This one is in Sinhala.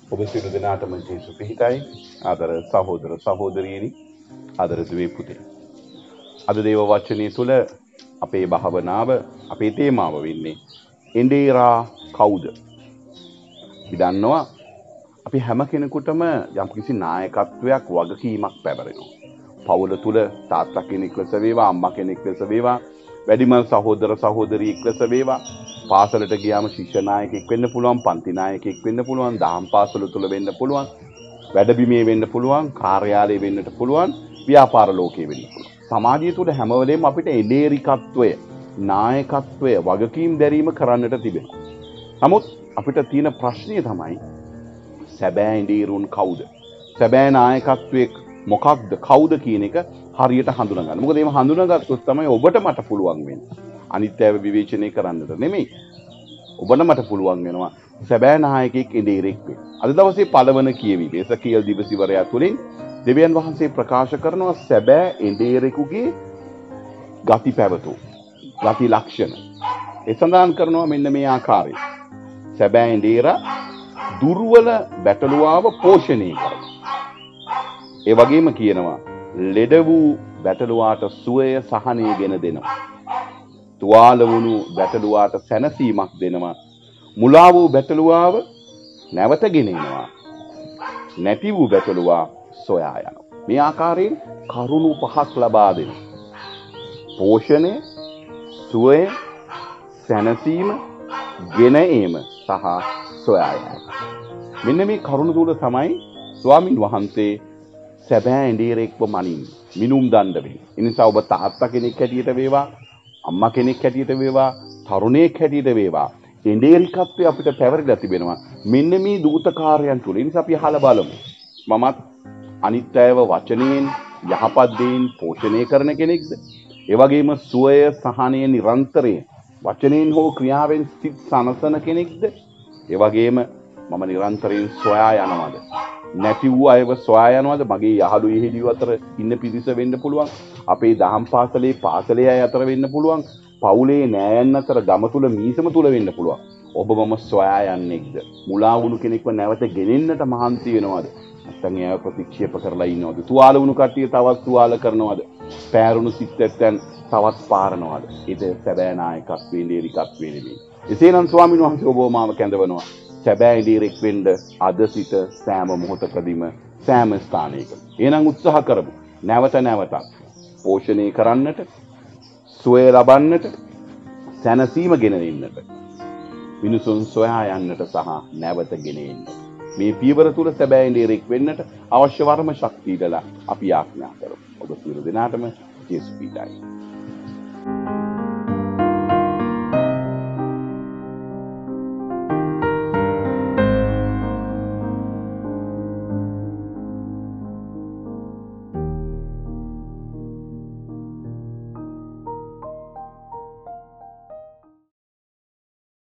ඔබ සියලු දෙනාටම ජේසු පිහිටයි. ආදර සහෝදර සහෝදරියනි, ආදර දුවේ පුතේ. අද දේව වචනේ තුල අපේ භාවනාව, අපේ තේමාව වෙන්නේ එඬේරා කවුද? අපි දන්නවා අපි හැම කෙනෙකුටම යම්කිසි නායකත්වයක්, වගකීමක් පැවරෙනවා. පවුල තුල තාත්තා කෙනෙක් ලෙස වේවා, අම්මා කෙනෙක් ලෙස වේවා, වැඩිමල් සහෝදර සහෝදරියෙක් ලෙස වේවා, පාසලට ගියාම ශිෂ්‍ය නායකයෙක් වෙන්න පුළුවන්, පන්ති නායකයෙක් වෙන්න පුළුවන්, දහම් පාසල තුල වෙන්න පුළුවන්, වැඩබිමේ වෙන්න පුළුවන්, කාර්යාලයේ වෙන්නට පුළුවන්, ව්‍යාපාර ලෝකයේ වෙන්න පුළුවන්. සමාජය තුල හැම වෙලේම අපිට එඬේරිකත්වය, නායකත්වය, වගකීම් දැරීම කරන්නට තිබෙනවා. නමුත් අපිට තියෙන ප්‍රශ්නය තමයි සැබෑ එඬේරුන් කවුද? සැබෑ නායකත්වයේ මොකක්ද, කවුද කියන එක හරියට හඳුනා ගන්න. මොකද එහෙම හඳුනාගත්තොත් තමයි ඔබට මට පුළුවන් වෙන්නේ. අනිත් අයව විවේචනය කරන්නට නෙමෙයි. ඔබට මට පුළුවන් වෙනවා සැබෑ නායකයෙක් එඬේරෙක් වෙන්න. අද දවසේ පළවන කියවීම එසකියල් දිවසිවරයා තුලින් දෙවියන් වහන්සේ ප්‍රකාශ කරනවා සැබෑ එඬේරෙකුගේ ගති පැවතුම්, ගති ලක්ෂණ. ඒ සඳහන් කරනවා මෙන්න මේ ආකාරයෙන්. සැබෑ එඬේරා දුර්වල බැටළුවාව පෝෂණය කරයි. ඒ වගේම කියනවා ලෙඩ වූ බැටළුවාට සුවය සහනය ගෙන දෙනවා. තුවාල වුණු බැටළුවාට සැනසීමක් දෙනවා. මුලා වූ බැටළුවාව නැවත ගෙනෙනවා. නැති වූ බැටළුවා සොයා යනවා. මේ ආකාරයෙන් කරුණු පහක් ලබා දෙනවා. පෝෂණය, සුවය, සැනසීම, ගෙන ඒම සහ සොයා යාම. මෙන්න මේ කරුණ තුල තමයි ස්වාමින් වහන්සේ සැබෑ එඬේරෙක්ව මනින්නේ, මිනුම් දණ්ඩ වෙන්නේ. ඒ නිසා ඔබ තාත්තා කෙනෙක් හැටියට වේවා, අම්මා කෙනෙක් හැටියට වේවා, තරුණයෙක් හැටියට වේවා, එඬේරිකත්වය අපිට පැවරිලා තිබෙනවා. මෙන්න මේ දූතකාරයන් තුල. ඒ නිසා අපි අහලා බලමු. මමත් අනිත් අයව වචනයෙන්, යහපත් දේන් පෝෂණය කරන කෙනෙක්ද? ඒ වගේම සුවය, සහනය නිරන්තරයෙන් වචනයෙන් හෝ ක්‍රියාවෙන් සිත් සනසන කෙනෙක්ද? ඒ වගේම මම නිරන්තරයෙන් සොයා යනවාද? නැති වූ අයව සොයා යනවාද? මගේ යහළු යෙහෙළියෝ අතර ඉන්න පිරිස වෙන්න පුළුවන්. අපේ දහම් පාසලේ පාසලේ අය අතර වෙන්න පුළුවන්. පවුලේ නෑයන් අතර, ගම තුල මීසම තුල වෙන්න පුළුවන්. ඔබ මම සොයා යන්නේක්ද? මුලා වුණු කෙනෙක්ව නැවත ගෙනෙන්නට මහන්සි වෙනවද? නැත්නම් එයාව ප්‍රතික්ෂේප කරලා ඉන්නවද? තුවාල වුණු කට්ටිය තවත් තුවාල කරනවද? පෑරුණු සිත්ත්යන් තවත් පාරනවද? ඒක සැබෑ නායකත්වයේ එඬේරිකත්වයේ නෙමෙයි. එසේනම් ස්වාමීන් වහන්සේ ඔබ මාව කැඳවනවා සැබෑ එඬේරෙක් වෙන්න අද සිට සෑම මොහොතකදීම, සෑම ස්ථානයකම. එහෙනම් උත්සාහ කරමු. නැවත නැවතත් පෝෂණය කරන්නට, සුවය ලබන්නට, සැනසීම ගෙන දෙන්නට, මිනිසුන් සොයා යන්නට සහ නැවත ගෙන එන්නට. මේ පියවර තුල සැබෑ එඬේරෙක් වෙන්නට අවශ්‍ය වර්ම ශක්තිය දලා අපි ආඥා කරමු. ඔබ සියලු දෙනාටම ජේසුස් පිටයි.